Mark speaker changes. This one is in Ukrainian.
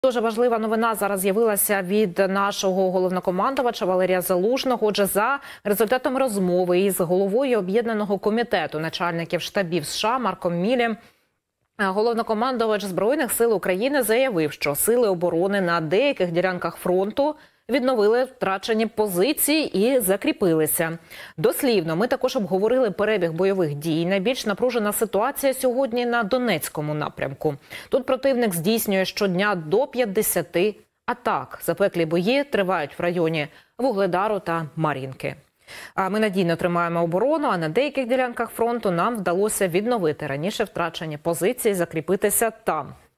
Speaker 1: Дуже важлива новина зараз з'явилася від нашого головнокомандувача Валерія Залужного. Отже, за результатом розмови із головою Об'єднаного комітету начальників штабів США Марком Міллі, головнокомандувач Збройних сил України заявив, що сили оборони на деяких ділянках фронту відновили втрачені позиції і закріпилися. Дослівно, ми також обговорили перебіг бойових дій. Найбільш напружена ситуація сьогодні на Донецькому напрямку. Тут противник здійснює щодня до 50 атак. Запеклі бої тривають в районі Вугледару та Мар'їнки. Ми надійно тримаємо оборону, а на деяких ділянках фронту нам вдалося відновити раніше втрачені позиції, закріпитися там.